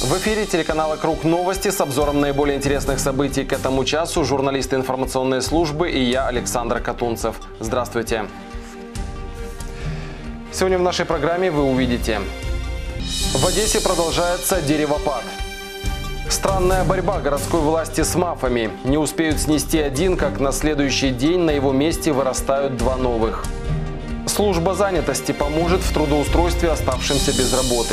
В эфире телеканала «Круг новости» с обзором наиболее интересных событий к этому часу. Журналисты информационной службы и я, Александр Катунцев. Здравствуйте. Сегодня в нашей программе вы увидите: в Одессе продолжается деревопад. Странная борьба городской власти с мафами. Не успеют снести один, как на следующий день на его месте вырастают два новых. Служба занятости поможет в трудоустройстве оставшимся без работы.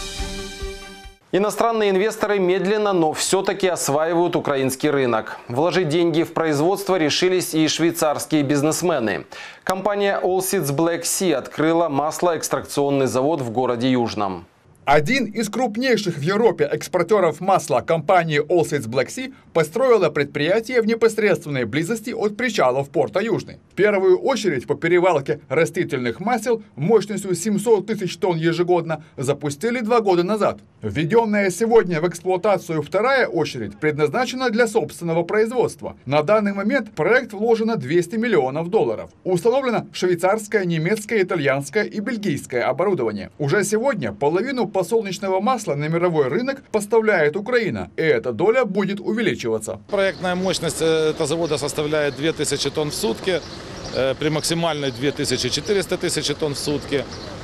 Иностранные инвесторы медленно, но все-таки осваивают украинский рынок. Вложить деньги в производство решились и швейцарские бизнесмены. Компания Allseeds Black Sea открыла маслоэкстракционный завод в городе Южном. Один из крупнейших в Европе экспортеров масла, компании Allseeds Black Sea, построила предприятие в непосредственной близости от причалов порта Южный. В первую очередь по перевалке растительных масел мощностью 700 тысяч тонн ежегодно запустили 2 года назад. Введенная сегодня в эксплуатацию вторая очередь предназначена для собственного производства. На данный момент в проект вложено $200 миллионов. Установлено швейцарское, немецкое, итальянское и бельгийское оборудование. Уже сегодня половину подсолнечного масла на мировой рынок поставляет Украина, и эта доля будет увеличиваться. Проектная мощность этого завода составляет 2000 тонн в сутки, при максимальной 2400 тысяч тонн в сутки,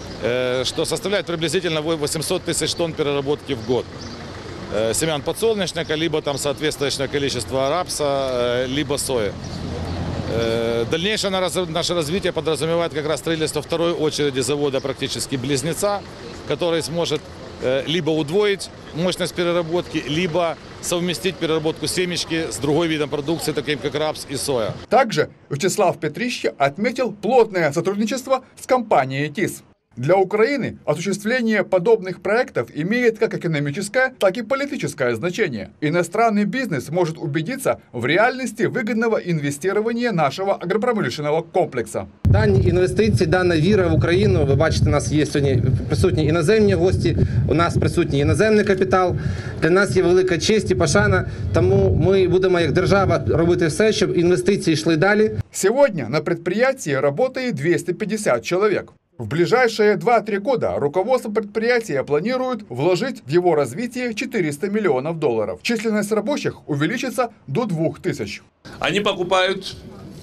что составляет приблизительно 800 тысяч тонн переработки в год. Семян подсолнечника, либо там соответствующее количество рапса, либо сои. Дальнейшее наше развитие подразумевает как раз строительство второй очереди завода, практически близнеца, который сможет либо удвоить мощность переработки, либо совместить переработку семечки с другой видом продукции, таким как рапс и соя. Также Вячеслав Петрища отметил плотное сотрудничество с компанией ТИС. Для Украины осуществление подобных проектов имеет как экономическое, так и политическое значение. Иностранный бизнес может убедиться в реальности выгодного інвестування нашого агропромислового комплексу. Дані інвестиції, дана віра в Україну, ви бачите, у нас є сьогодні присутні іноземні гості, у нас присутній іноземний капітал. Для нас є велика честь і пошана, тому ми будемо як держава робити все, щоб інвестиції йшли далі. Сегодня на предприятии работает 250 человек. В ближайшие 2-3 года руководство предприятия планирует вложить в его развитие $400 миллионов. Численность рабочих увеличится до 2000. Они покупают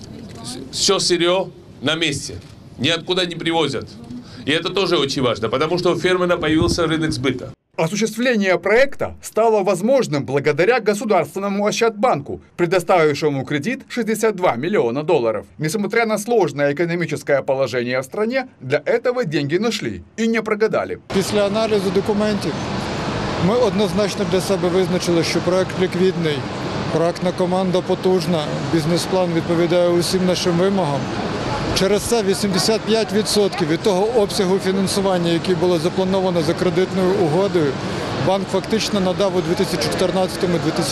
все сырье на месте, ниоткуда не привозят. И это тоже очень важно, потому что у фермера появился рынок сбыта. Осуществление проекта стало возможным благодаря Государственному Ощадбанку, предоставившему кредит $62 миллиона. Несмотря на сложное экономическое положение в стране, для этого деньги нашли и не прогадали. Після аналізу документів ми однозначно для себе визначили, що проект ліквідний, проектна команда потужна, бізнес-план відповідає усім нашим вимогам. Через це 85% від того обсягу фінансування, який було заплановано за кредитною угодою, банк фактично надав у 2014-2015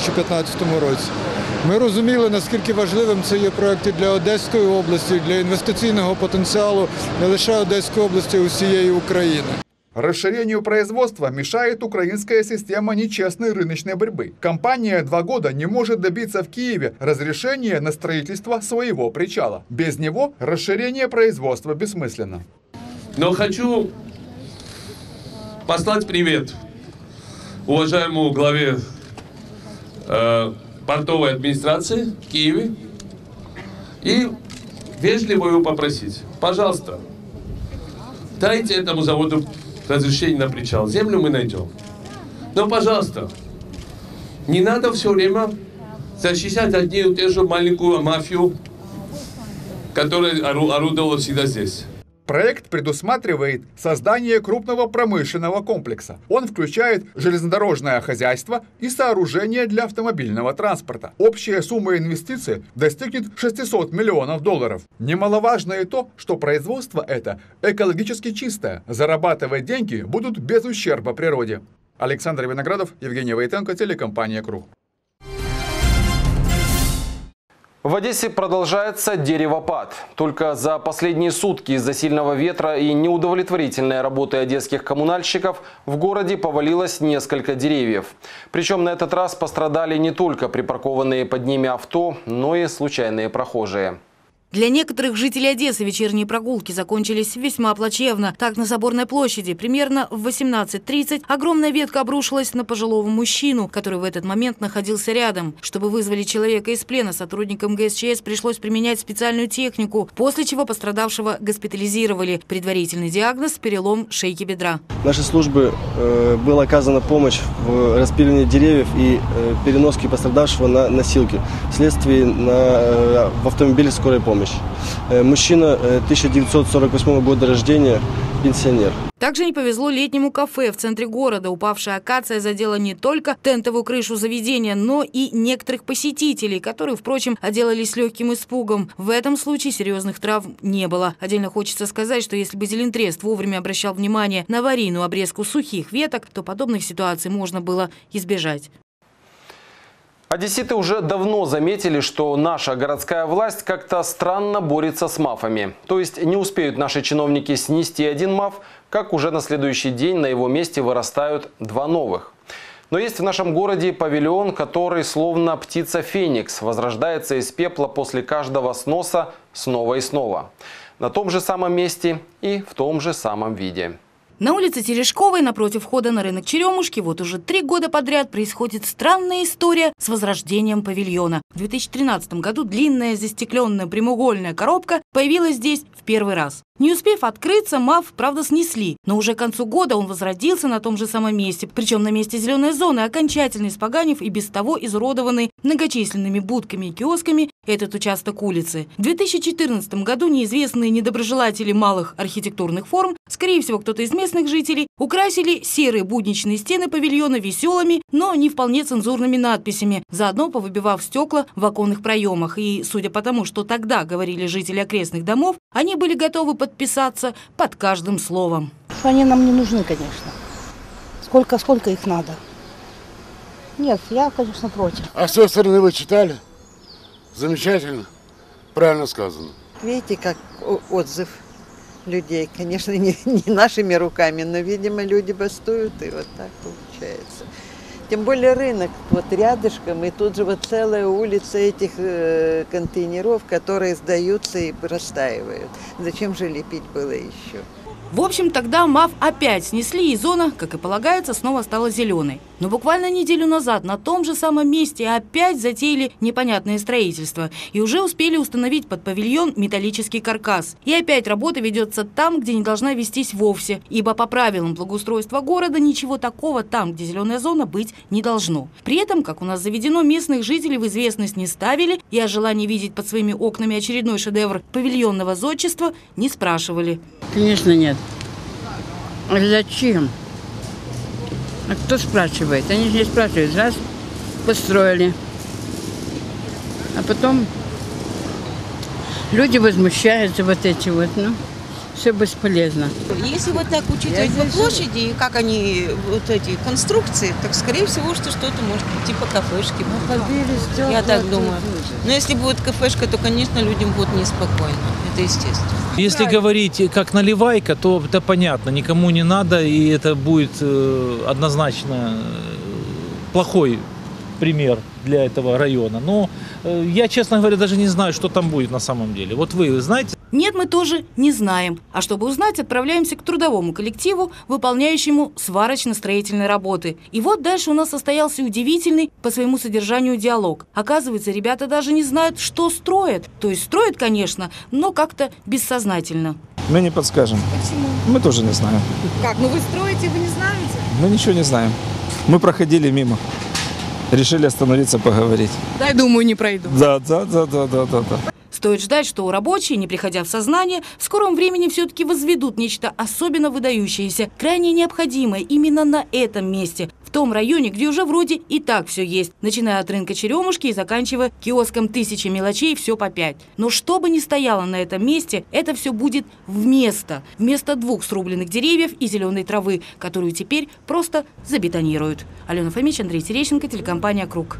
році. Ми розуміли, наскільки важливим це є проєкт для Одеської області, для інвестиційного потенціалу не лише Одеської області, а усієї України. Расширению производства мешает украинская система нечестной рыночной борьбы. Компания 2 года не может добиться в Киеве разрешения на строительство своего причала. Без него расширение производства бессмысленно. Но хочу послать привет уважаемому главе портовой администрации в Киеве и вежливо его попросить: пожалуйста, дайте этому заводу разрешение на причал. Землю мы найдем. Но, пожалуйста, не надо все время защищать одни и те же маленькую мафию, которая орудовала всегда здесь. Проект предусматривает создание крупного промышленного комплекса. Он включает железнодорожное хозяйство и сооружения для автомобильного транспорта. Общая сумма инвестиций достигнет $600 миллионов. Немаловажно и то, что производство это экологически чистое. Зарабатывать деньги будут без ущерба природе. Александр Виноградов, Евгений Войтенко, телекомпания «Круг». В Одессе продолжается деревопад. Только за последние сутки из-за сильного ветра и неудовлетворительной работы одесских коммунальщиков в городе повалилось несколько деревьев. Причем на этот раз пострадали не только припаркованные под ними авто, но и случайные прохожие. Для некоторых жителей Одессы вечерние прогулки закончились весьма плачевно. Так, на Соборной площади примерно в 18:30 огромная ветка обрушилась на пожилого мужчину, который в этот момент находился рядом. Чтобы вызволить человека из плена, сотрудникам ГСЧС пришлось применять специальную технику, после чего пострадавшего госпитализировали. Предварительный диагноз – перелом шейки бедра. Нашей службе была оказана помощь в распиливании деревьев и переноске пострадавшего на носилки вследствие в автомобиле скорой помощи. Мужчина 1948 года рождения, пенсионер. Также не повезло летнему кафе в центре города. Упавшая акация задела не только тентовую крышу заведения, но и некоторых посетителей, которые, впрочем, отделались легким испугом. В этом случае серьезных травм не было. Отдельно хочется сказать, что если бы Зелентрест вовремя обращал внимание на аварийную обрезку сухих веток, то подобных ситуаций можно было избежать. Одесситы уже давно заметили, что наша городская власть как-то странно борется с мафами. То есть не успеют наши чиновники снести один маф, как уже на следующий день на его месте вырастают два новых. Но есть в нашем городе павильон, который словно птица Феникс возрождается из пепла после каждого сноса снова и снова. На том же самом месте и в том же самом виде. На улице Терешковой, напротив входа на рынок Черемушки, вот уже 3 года подряд происходит странная история с возрождением павильона. В 2013 году длинная застекленная прямоугольная коробка появилась здесь в первый раз. Не успев открыться, МАФ, правда, снесли. Но уже к концу года он возродился на том же самом месте. Причем на месте зеленой зоны, окончательно испоганив и без того изуродованный многочисленными будками и киосками этот участок улицы. В 2014 году неизвестные недоброжелатели малых архитектурных форм, скорее всего, кто-то из местных жителей, украсили серые будничные стены павильона веселыми, но не вполне цензурными надписями, заодно повыбивав стекла в оконных проемах. И, судя по тому, что тогда говорили жители окрестных домов, они были готовы подписаться под каждым словом. Они нам не нужны, конечно. Сколько их надо? Нет, я, конечно, против. А с той стороны вы читали? Замечательно. Правильно сказано. Видите, как отзыв людей. Конечно, не нашими руками, но, видимо, люди бастуют, и вот так получается. Тем более рынок вот рядышком, и тут же вот целая улица этих контейнеров, которые сдаются и простаивают. Зачем же лепить было еще? В общем, тогда МАФ опять снесли, и зона, как и полагается, снова стала зеленой. Но буквально неделю назад на том же самом месте опять затеяли непонятное строительство. И уже успели установить под павильон металлический каркас. И опять работа ведется там, где не должна вестись вовсе. Ибо по правилам благоустройства города ничего такого там, где зеленая зона, быть не должно. При этом, как у нас заведено, местных жителей в известность не ставили и о желании видеть под своими окнами очередной шедевр павильонного зодчества не спрашивали. Конечно, нет. А зачем? А кто спрашивает? Они же не спрашивают. Раз, построили. А потом люди возмущаются, вот эти вот, ну, все бесполезно. Если вот так учитывать по площади, как они, вот эти конструкции, так, скорее всего, что что-то может быть типа кафешки. Я так думаю. Но если будет кафешка, то, конечно, людям будет неспокойно. Это естественно. Если говорить как наливайка, то это понятно, никому не надо, и это будет однозначно плохой пример для этого района. Но я, честно говоря, даже не знаю, что там будет на самом деле. Вот вы знаете? Нет, мы тоже не знаем. А чтобы узнать, отправляемся к трудовому коллективу, выполняющему сварочно-строительные работы. И вот дальше у нас состоялся удивительный по своему содержанию диалог. Оказывается, ребята даже не знают, что строят. То есть строят, конечно, но как-то бессознательно. Мы не подскажем. Почему? Мы тоже не знаем. Как? Ну вы строите, вы не знаете? Мы ничего не знаем. Мы проходили мимо. Решили остановиться, поговорить. Да, думаю, не пройду. Да. Стоит ждать, что рабочие, не приходя в сознание, в скором времени все-таки возведут нечто особенно выдающееся, крайне необходимое именно на этом месте, в том районе, где уже вроде и так все есть, начиная от рынка Черемушки и заканчивая киоском 1000 мелочей, все по 5. Но что бы ни стояло на этом месте, это все будет вместо 2 срубленных деревьев и зеленой травы, которую теперь просто забетонируют. Алена Фомич, Андрей Терещенко, телекомпания «Круг».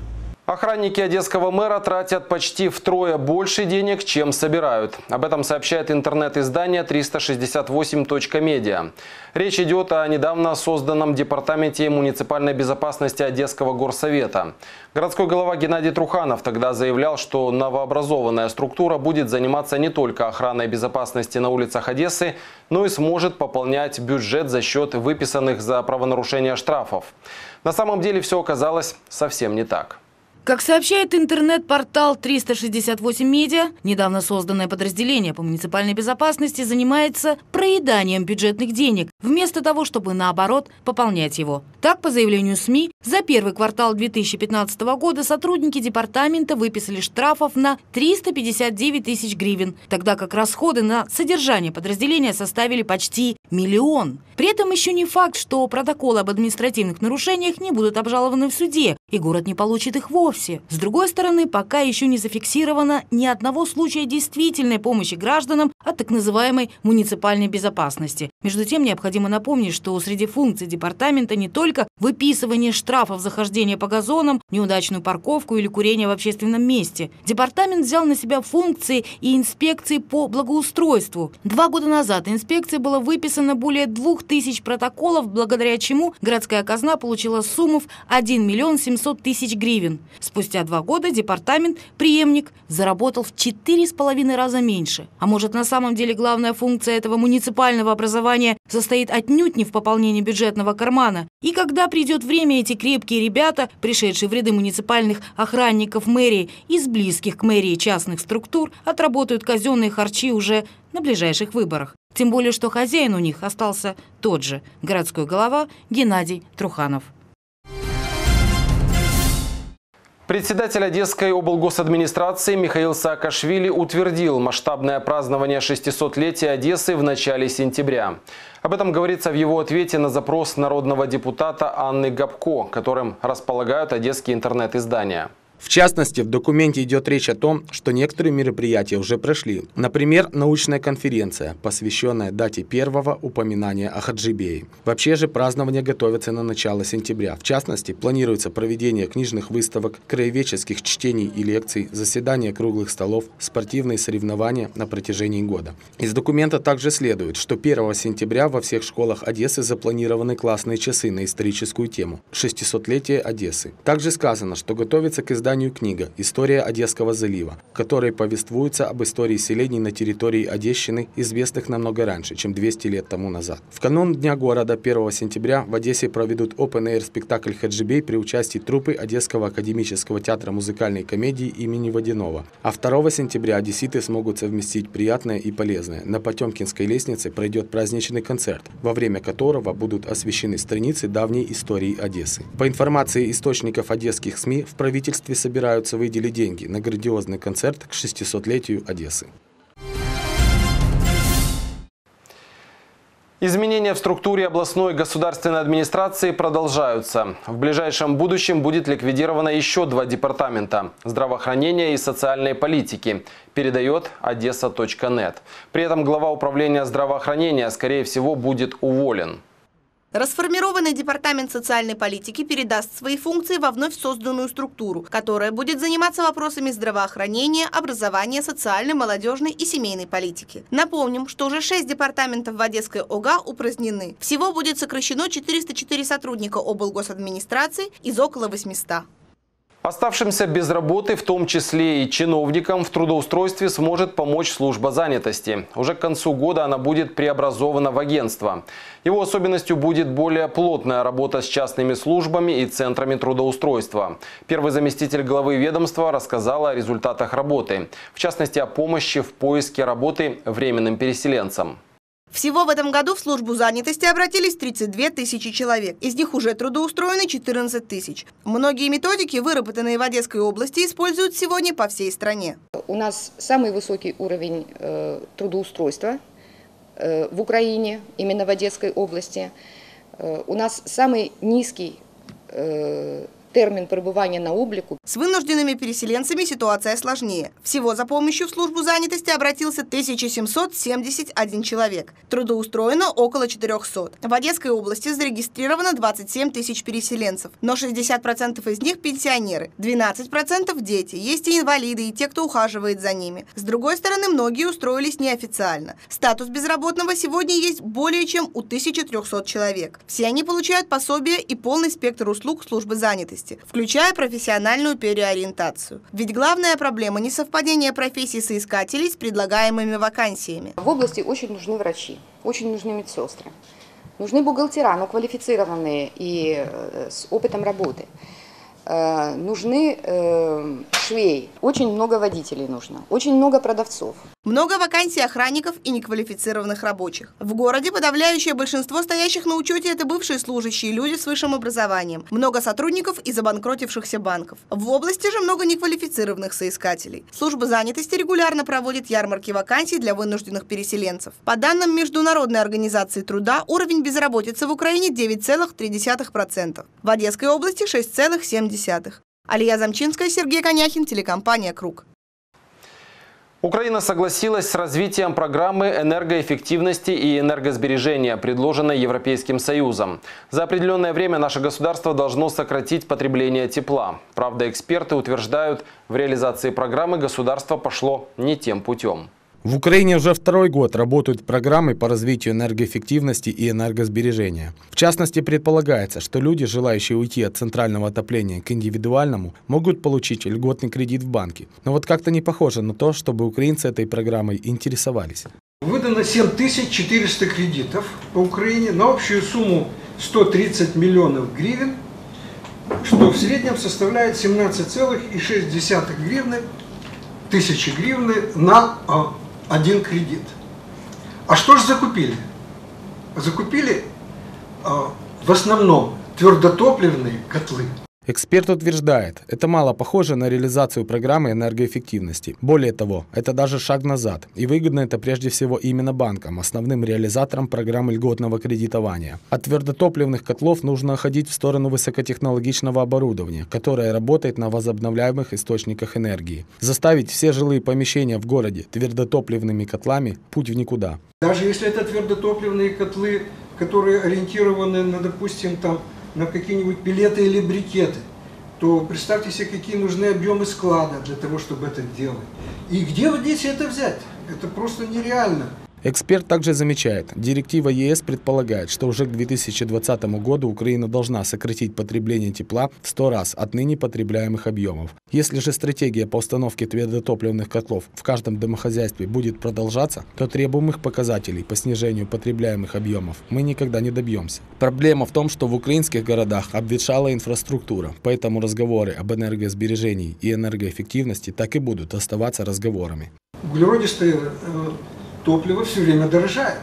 Охранники одесского мэра тратят почти втрое больше денег, чем собирают. Об этом сообщает интернет-издание 368.media. Речь идет о недавно созданном департаменте муниципальной безопасности Одесского горсовета. Городской голова Геннадий Труханов тогда заявлял, что новообразованная структура будет заниматься не только охраной безопасности на улицах Одессы, но и сможет пополнять бюджет за счет выписанных за правонарушение штрафов. На самом деле все оказалось совсем не так. Как сообщает интернет-портал 368 Медиа, недавно созданное подразделение по муниципальной безопасности занимается проеданием бюджетных денег, вместо того, чтобы, наоборот, пополнять его. Так, по заявлению СМИ, за первый квартал 2015 года сотрудники департамента выписали штрафов на 359 тысяч гривен, тогда как расходы на содержание подразделения составили почти 1 миллион. При этом еще не факт, что протоколы об административных нарушениях не будут обжалованы в суде, и город не получит их вовсе. С другой стороны, пока еще не зафиксировано ни одного случая действительной помощи гражданам от так называемой муниципальной безопасности. Между тем, необходимо напомнить, что среди функций департамента не только выписывание штрафов за хождение по газонам, неудачную парковку или курение в общественном месте. Департамент взял на себя функции и инспекции по благоустройству. 2 года назад инспекции было выписано более 2000 протоколов, благодаря чему городская казна получила сумму в 1 миллион 700 тысяч гривен. Спустя 2 года департамент, преемник, заработал в 4,5 раза меньше. А может, на самом деле главная функция этого муниципального образования состоит отнюдь не в пополнении бюджетного кармана. И когда придет время, эти крепкие ребята, пришедшие в ряды муниципальных охранников мэрии из близких к мэрии частных структур, отработают казенные харчи уже на ближайших выборах. Тем более, что хозяин у них остался тот же – городской голова Геннадий Труханов. Председатель Одесской облгосадминистрации Михаил Саакашвили утвердил масштабное празднование 600-летия Одессы в начале сентября. Об этом говорится в его ответе на запрос народного депутата Анны Габко, которым располагают одесские интернет-издания. В частности, в документе идет речь о том, что некоторые мероприятия уже прошли. Например, научная конференция, посвященная дате первого упоминания о Хаджибее. Вообще же празднование готовится на начало сентября. В частности, планируется проведение книжных выставок, краеведческих чтений и лекций, заседания круглых столов, спортивные соревнования на протяжении года. Из документа также следует, что 1 сентября во всех школах Одессы запланированы классные часы на историческую тему – 600-летие Одессы. Также сказано, что готовится к изданию книга «История Одесского залива», в которой повествуется об истории селений на территории Одещины, известных намного раньше, чем 200 лет тому назад. В канун Дня города 1 сентября в Одессе проведут open-air спектакль «Хаджибей» при участии труппы Одесского академического театра музыкальной комедии имени Водянова. А 2 сентября одесситы смогут совместить приятное и полезное. На Потемкинской лестнице пройдет праздничный концерт, во время которого будут освещены страницы давней истории Одессы. По информации источников одесских СМИ, в правительстве собираются выделить деньги на грандиозный концерт к 600-летию Одессы. Изменения в структуре областной государственной администрации продолжаются. В ближайшем будущем будет ликвидировано еще 2 департамента – здравоохранения и социальной политики, передает Одесса.нет. При этом глава управления здравоохранения, скорее всего, будет уволен. Расформированный департамент социальной политики передаст свои функции во вновь созданную структуру, которая будет заниматься вопросами здравоохранения, образования, социальной, молодежной и семейной политики. Напомним, что уже 6 департаментов в Одесской ОГА упразднены. Всего будет сокращено 404 сотрудника облгосадминистрации из около 800. Оставшимся без работы, в том числе и чиновникам, в трудоустройстве сможет помочь служба занятости. Уже к концу года она будет преобразована в агентство. Его особенностью будет более плотная работа с частными службами и центрами трудоустройства. Первый заместитель главы ведомства рассказал о результатах работы. В частности, о помощи в поиске работы временным переселенцам. Всего в этом году в службу занятости обратились 32 тысячи человек. Из них уже трудоустроены 14 тысяч. Многие методики, выработанные в Одесской области, используют сегодня по всей стране. У нас самый высокий уровень трудоустройства в Украине, именно в Одесской области. У нас самый низкий термін перебування на обліку. С вынужденными переселенцами ситуация сложнее. Всего за помощью в службу занятости обратился 1771 человек. Трудоустроено около 400. В Одесской области зарегистрировано 27 тысяч переселенцев, но 60% из них пенсионеры, 12% дети, есть и инвалиды, и те, кто ухаживает за ними. С другой стороны, многие устроились неофициально. Статус безработного сегодня есть более чем у 1300 человек. Все они получают пособие и полный спектр услуг службы занятости, включая профессиональную переориентацию. Ведь главная проблема – несовпадение профессий соискателей с предлагаемыми вакансиями. В области очень нужны врачи, очень нужны медсестры. Нужны бухгалтера, но квалифицированные и с опытом работы. Нужны швеи, очень много водителей нужно, очень много продавцов. Много вакансий охранников и неквалифицированных рабочих. В городе подавляющее большинство стоящих на учете – это бывшие служащие, люди с высшим образованием. Много сотрудников из обанкротившихся банков. В области же много неквалифицированных соискателей. Служба занятости регулярно проводит ярмарки вакансий для вынужденных переселенцев. По данным Международной организации труда, уровень безработицы в Украине 9,3%. В Одесской области 6,7%. Алия Замчинская, Сергей Коняхин, телекомпания «Круг». Украина согласилась с развитием программы энергоэффективности и энергосбережения, предложенной Европейским Союзом. За определенное время наше государство должно сократить потребление тепла. Правда, эксперты утверждают, в реализации программы государство пошло не тем путем. В Украине уже второй год работают программы по развитию энергоэффективности и энергосбережения. В частности, предполагается, что люди, желающие уйти от центрального отопления к индивидуальному, могут получить льготный кредит в банке. Но вот как-то не похоже на то, чтобы украинцы этой программой интересовались. Выдано 7400 кредитов по Украине на общую сумму 130 миллионов гривен, что в среднем составляет 17,6 гривны, тысячи гривны на один кредит. А что же закупили? Закупили в основном твердотопливные котлы. Эксперт утверждает, это мало похоже на реализацию программы энергоэффективности. Более того, это даже шаг назад. И выгодно это прежде всего именно банкам, основным реализаторам программы льготного кредитования. От твердотопливных котлов нужно уходить в сторону высокотехнологичного оборудования, которое работает на возобновляемых источниках энергии. Заставить все жилые помещения в городе твердотопливными котлами – путь в никуда. Даже если это твердотопливные котлы, которые ориентированы на, допустим, на какие-нибудь пелеты или брикеты, то представьте себе, какие нужны объемы склада для того, чтобы это делать. И где вы дети это взять? Это просто нереально. Эксперт также замечает, директива ЕС предполагает, что уже к 2020 году Украина должна сократить потребление тепла в 100 раз от ныне потребляемых объемов. Если же стратегия по установке твердотопливных котлов в каждом домохозяйстве будет продолжаться, то требуемых показателей по снижению потребляемых объемов мы никогда не добьемся. Проблема в том, что в украинских городах обветшала инфраструктура, поэтому разговоры об энергосбережении и энергоэффективности так и будут оставаться разговорами. Углеродистое топливо все время дорожает,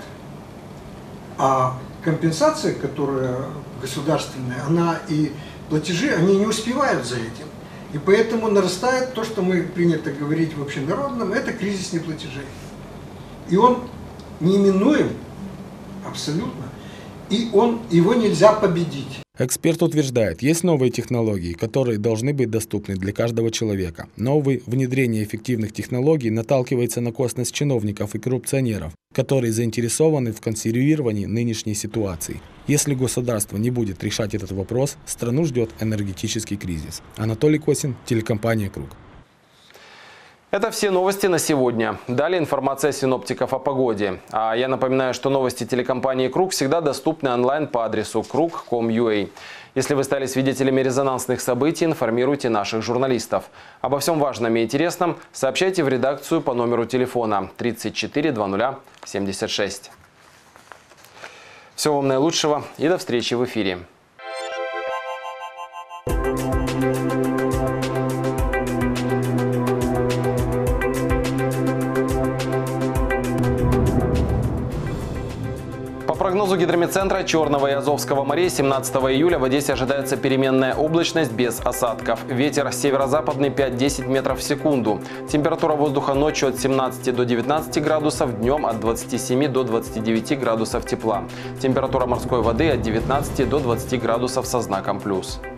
а компенсация, которая государственная, она и платежи, они не успевают за этим. И поэтому нарастает то, что мы принято говорить в общенародном, это кризис неплатежей. И он неименуем абсолютно, и его нельзя победить. Эксперт утверждает, есть новые технологии, которые должны быть доступны для каждого человека. Но, увы, внедрение эффективных технологий наталкивается на косность чиновников и коррупционеров, которые заинтересованы в консервировании нынешней ситуации. Если государство не будет решать этот вопрос, страну ждет энергетический кризис. Анатолий Косин, телекомпания «Круг». Это все новости на сегодня. Далее информация синоптиков о погоде. А я напоминаю, что новости телекомпании «Круг» всегда доступны онлайн по адресу krug.com.ua. Если вы стали свидетелями резонансных событий, информируйте наших журналистов. Обо всем важном и интересном сообщайте в редакцию по номеру телефона 34 00 76. Всего вам наилучшего и до встречи в эфире. По прогнозу гидрометцентра Черного и Азовского морей 17 июля в Одессе ожидается переменная облачность без осадков. Ветер северо-западный 5-10 метров в секунду. Температура воздуха ночью от 17 до 19 градусов, днем от 27 до 29 градусов тепла. Температура морской воды от 19 до 20 градусов со знаком плюс.